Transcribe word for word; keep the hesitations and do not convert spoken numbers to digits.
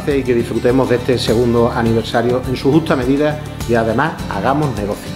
avance y que disfrutemos de este segundo aniversario en su justa medida y además hagamos negocio.